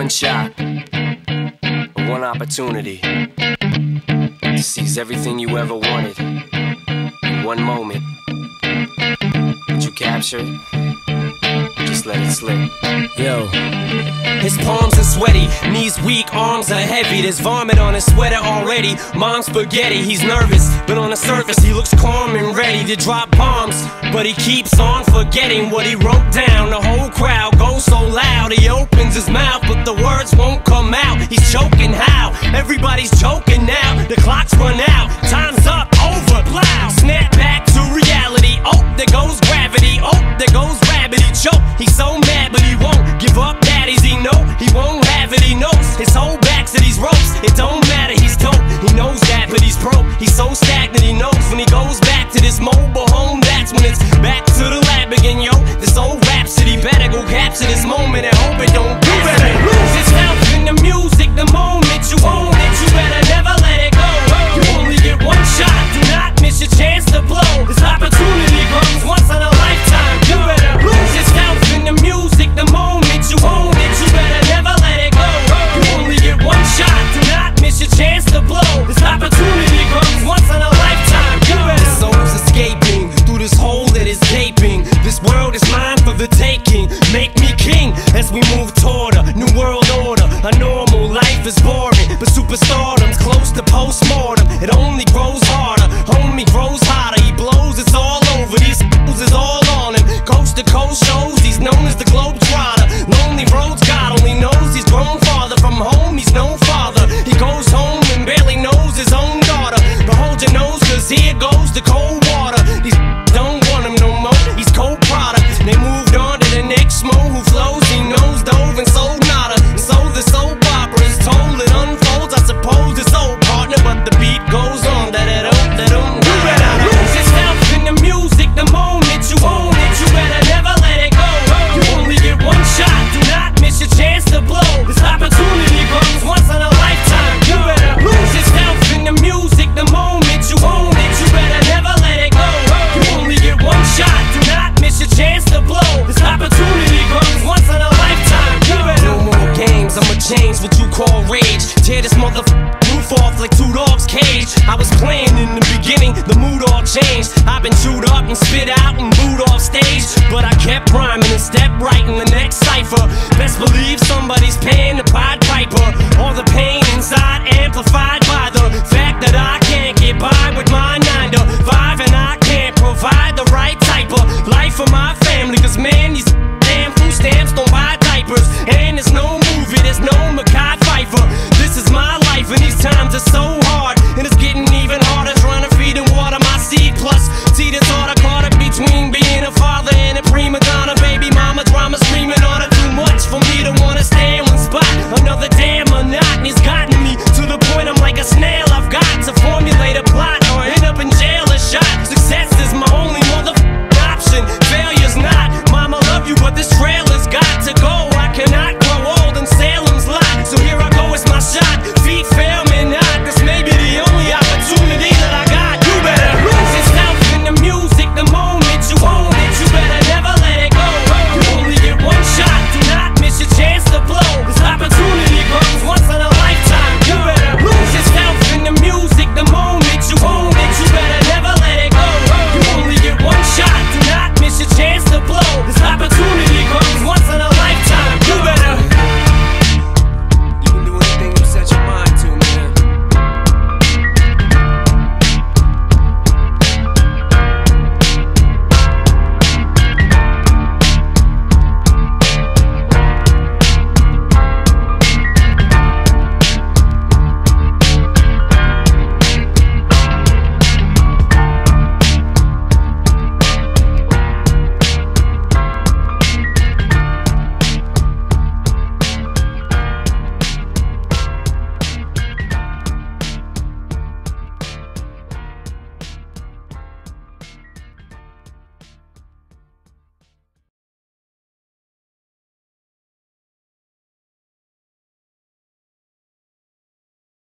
one shot, one opportunity to seize everything you ever wanted in one moment. Did you capture it? Just let it slip. Yo. His palms are sweaty, knees weak, arms are heavy. There's vomit on his sweater already. Mom's spaghetti, he's nervous, but on the surface he looks calm and ready to drop bombs. But he keeps on forgetting what he wrote down. The whole crowd goes so loud, he opens his mouth, but the words won't come out. He's choking how? Everybody's choking now. The clock's run out, time's up, over, plow. Snap back to reality, oh, there goes gravity. Oh, there goes rabbit, he choke. He's so mad, but he won't give up. Daddies, he know he won't have it, he knows his whole back to these ropes. It don't matter, he's dope, he knows that, but he's broke. He's so stagnant, he knows when he goes back to this mobile home, that's when it's back to the lab again, yo. This old rhapsody better go capture this moment and hope it don't do it. Lose yourself in the music, the moment you own it, you better never let it go. You only get one shot, do not miss your chance to blow. This opportunity comes once in a lifetime. You better lose yourself in the music, the moment you own it, you better never let it go. You only get one shot, do not miss your chance to blow. This opportunity comes once in a lifetime. You better. The soul's escaping through this hole that is gaping. This world is mine for the taking. Make me king as we move toward a new world order. A normal life is boring, but superstardom's close to postmortem. It only grows harder, homie grows hotter. He blows, it's all over. These fools is all on him. Coast to coast shows, he's known as the Globetrotter. Lonely roads, God only knows he's grown farther from home. He's no father. He goes home and barely knows his own daughter. But hold your nose, cause here goes the cold water. These don't want him no more. He's cold product. They moved on to the next mo who flows. He knows dove and sold nada. And so the soap opera is told. It unfolds. I suppose it's old partner, but the beat goes on. You better lose yourself in the music, the moment you own it, you better never let it go. You only get one shot, do not miss your chance to blow. This opportunity comes once in a lifetime. You better lose yourself in the music, the moment you own it, you better never let it go. You only get one shot, do not miss your chance to blow. This opportunity comes once in a lifetime. You better. No more games, I'ma change what you call rage. Tear this roof off like two dogs' cage. I was playing in the beginning, the mood all changed. I've been chewed up and spit out and booed off stage, but I kept rhyming and stepped right in the next cipher. Best believe somebody's paying the Pied Piper. All the pain inside amplified by the fact that I can't get by with my 9 to 5, and I can't provide the right type of life for my family. Cause man, these damn food stamps don't buy diapers, and there's no movie, there's no Mekhi Phifer. This is my life and these times are so hard, and it's getting even harder trying to feed and water my seed. Plus, see the thought I caught up between being a father and a prima donna. Baby mama drama screaming on her, too much for me to wanna stay in one spot. Another damn monotony's gotten me to the point I'm like a snail. I've got to formulate a plot.